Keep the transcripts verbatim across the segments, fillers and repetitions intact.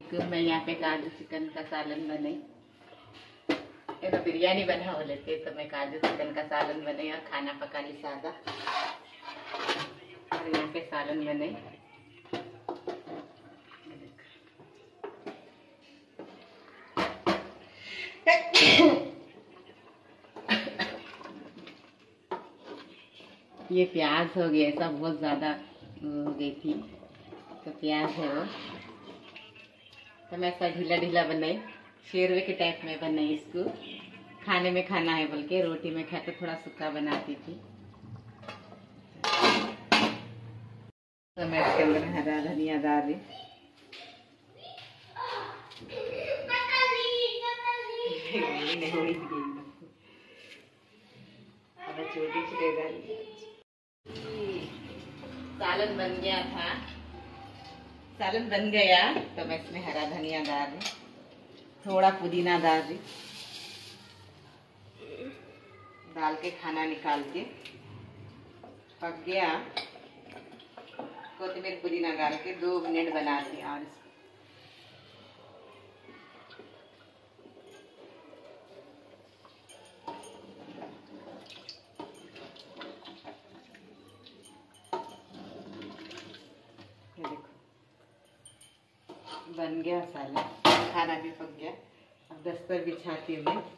मैं यहाँ पे काजू चिकन का सालन बनाई। ये तो बिरयानी बना हो लेते तो मैं काजू चिकन का सालन बनाई और खाना पका ली सादा। और यहाँ पे सालन बनाई। ये प्याज हो गया, ऐसा बहुत ज़्यादा हो गई थी तो प्याज है वो, तो मैं ऐसा ढीला ढीला बनाई, शेरवे के टाइप में बनाई। इसको खाने में खाना है बोल के, रोटी में खाते थोड़ा सूखा बनाती थी। तो मैं इसके अंदर हरा धनिया डाल रही, सालन बन गया था, सालन बन गया तो मैं इसमें हरा धनिया डाल रही, थोड़ा पुदीना डाल रही, डाल के खाना निकाल के पक गया, कोथिमीर पुदीना डाल के दो मिनट बनाती और बन गया सालन, खाना भी पक गया। अब दस्तर बिछाती हूँ मैं।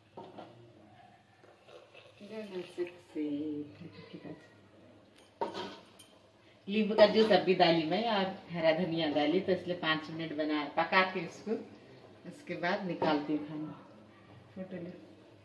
नींबू का जूस अभी डाली मैं और हरा धनिया डाली, तो इसलिए पाँच मिनट बना पकाती हूँ इसको, उसके बाद निकालती हूँ खाना। फोटो ले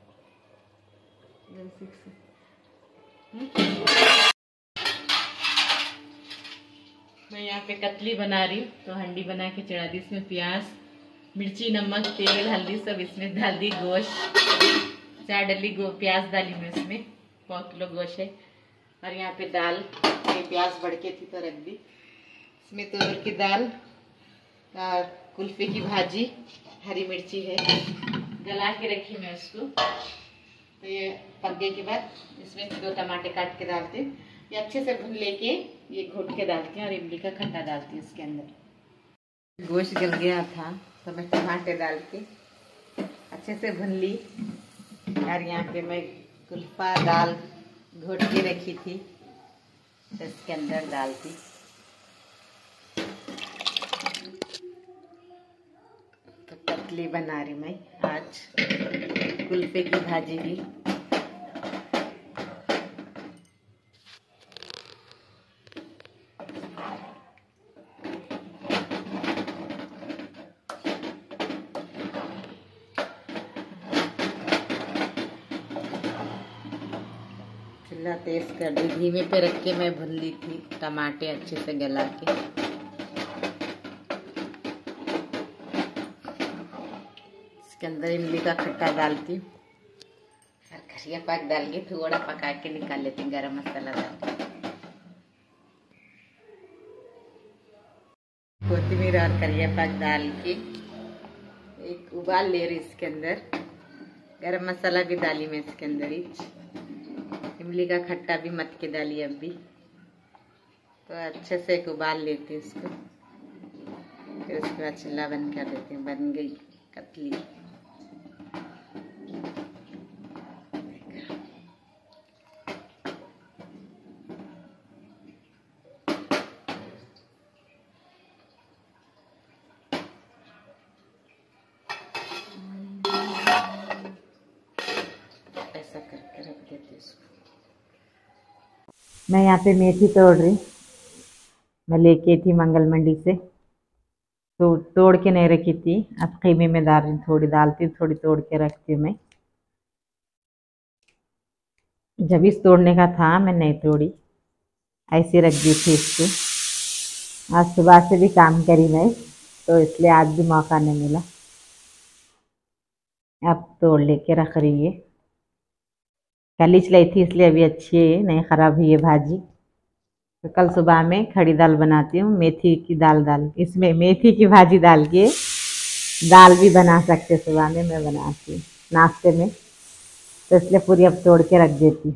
मैं यहाँ पे कतली बना रही हूँ, तो हंडी बना के चढ़ा दी। इसमें प्याज, मिर्ची, नमक, तेल, हल्दी सब इसमें डाल दी। गोश्त चार डली गो प्याज डाली मैं इसमें, पाव किलो गोश्त है। और यहाँ पे दाल, ये प्याज बढ़के थी तो रख दी। इसमें तुअर की दाल और कुल्फे की भाजी, हरी मिर्ची है, गला के रखी मैं उसको। तो ये पकने के बाद इसमें दो टमाटर काट के डालती हूँ, ये अच्छे से भून लेके ये घोट के डालती हूँ और इमली का खट्टा डालती हूँ इसके अंदर। गोश्त गल गया था तो मैं टमाटर डाल के अच्छे से भून ली। और यहाँ पे मैं कुल्फा दाल घोट के रखी थी तो इसके अंदर डालती। तो कतली बना रही मैं आज, कुल्फे की भाजी की। चूल्हा तेज कर दी, धीमे पे रख के मैं भून ली थी टमाटर अच्छे से गला के। इसके अंदर इमली का खट्टा डालती हूँ और करिया पाक डाल के थोड़ा पका के निकाल लेती हूँ, गरम मसाला डाल के। कोथिमीर और करिया पाक डाल के एक उबाल ले रही। इसके अंदर गरम मसाला भी डाली मैं इसके अंदर ही, इमली का खट्टा भी मत के डाली अभी। तो अच्छे से एक उबाल लेती हूँ इसको, फिर उसके बाद चूल्हा बंद कर देती हूँ। बन गई कतली। ऐसा करके रख देती हूँ इसको। मैं यहाँ पे मेथी तोड़ रही, मैं लेके थी मंगल मंडी से, तो तोड़ के नहीं रखी थी, अब खीमे में डाल रही, थोड़ी डालती हूँ, थोड़ी तोड़ के रखती हूँ मैं। जब इस तोड़ने का था मैं नहीं तोड़ी, ऐसे रख दी थी इसको। आज सुबह से भी काम करी मैं, तो इसलिए आज भी मौका नहीं मिला। अब तोड़ लेके रख रही है, कल ही चलाई थी इसलिए अभी अच्छी है, नहीं ख़राब हुई है भाजी। तो कल सुबह में खड़ी दाल बनाती हूँ, मेथी की दाल डाल, इसमें मेथी की भाजी डाल के दाल भी बना सकते। सुबह में मैं बनाती हूँ नाश्ते में, तो इसलिए पूरी अब तोड़ के रख देती।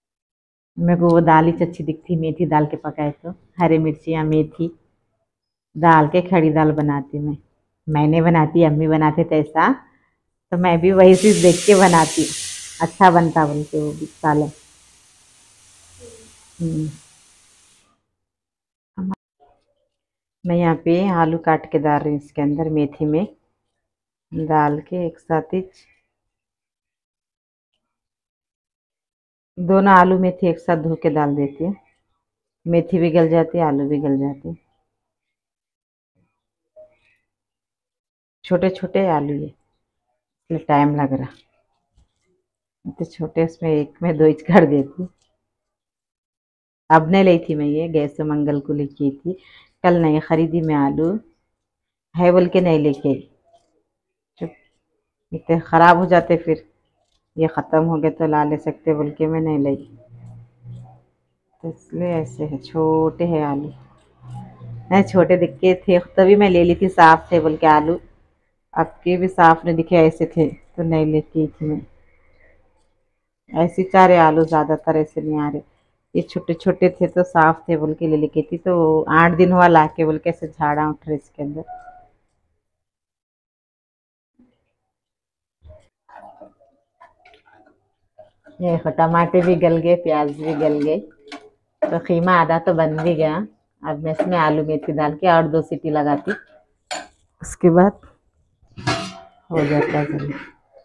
मेरे को वो दाल ही अच्छी दिखती, मेथी डाल के पकाए तो, हरी मिर्ची या मेथी दाल के खड़ी दाल बनाती मैं। मैंने बनाती, अम्मी बनाते थे ऐसा, तो मैं भी वही चीज देख के बनाती। अच्छा बनता बोलते वो भी सालन। हम्म। मैं यहाँ पे आलू काट के डाल रही हूँ इसके अंदर, मेथी में डाल के एक साथ ही। दोनों आलू मेथी एक साथ धो के डाल देती हूँ। मेथी भी गल जाती है, आलू भी गल जाते हैं। छोटे छोटे आलू ये, इसलिए टाइम लग रहा। तो छोटे उसमें एक में दो इंच कर देती। अब नहीं ली थी मैं, ये गैस से मंगल को लेके आई थी, कल नहीं खरीदी मैं। आलू है बोल के नहीं लेके आई। चुप, इतने खराब हो जाते फिर। ये ख़त्म हो गए तो ला ले सकते बोल के मैं नहीं लाई। तो इसलिए ऐसे है, छोटे हैं आलू। नहीं छोटे दिखे थे तभी मैं ले ली थी, साफ थे बोल के आलू। अब के भी साफ नहीं दिखे, ऐसे थे तो नहीं लेती आई थी मैं। ऐसे चारे आलू ज़्यादातर ऐसे नहीं आ रहे। ये छोटे छोटे थे तो साफ थे बोल के ले लेके थी, तो आठ दिन हुआ ला के बोल के ऐसे झाड़ा उठ रहे इसके अंदर। ये देखो टमाटर भी गल गए, प्याज भी गल गए, तो खीमा आधा तो बन भी गया। अब मैं इसमें आलू मेथी डाल के और दो सीटी लगाती, उसके बाद हो जाता है जल्दी।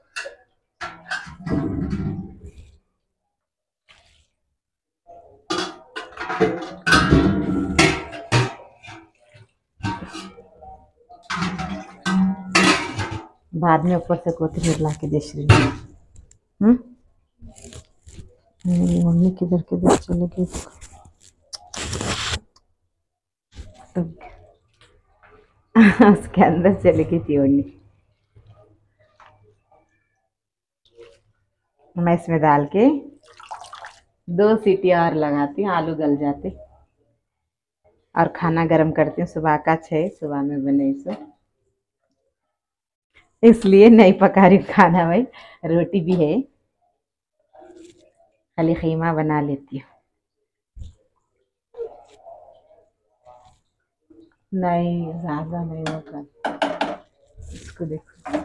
बाद में ऊपर से कोथिमीर ला के दे रही हूँ। हम्म, मेरी मम्मी किधर किधर चले गई। उसके अंदर चली गई थी ओढ़नी। मैं इसमें डाल के दो सीटी और लगाती हूँ, आलू गल जाते। और खाना गरम करती हूँ, सुबह का छः सुबह में बने सो, इसलिए नहीं पका रही खाना भाई। रोटी भी है, खाली खीमा बना लेती हूँ। नहीं ज़्यादा नहीं होगा। इसको देखो,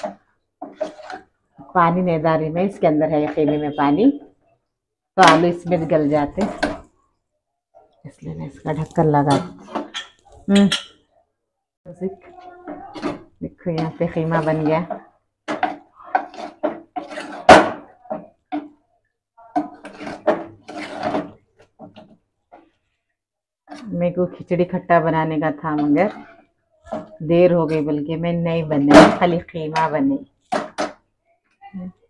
पानी नहीं डाल रही मैं, इसके अंदर है खीमे में पानी, तो आलू इसमें गल जाते, इसलिए मैं इसका ढक्कन लगा। हम्म, देखो यहाँ पे खीमा बन गया। मेरे को खिचड़ी खट्टा बनाने का था, मगर देर हो गई बल्कि मैं नहीं बने, खाली खीमा बने।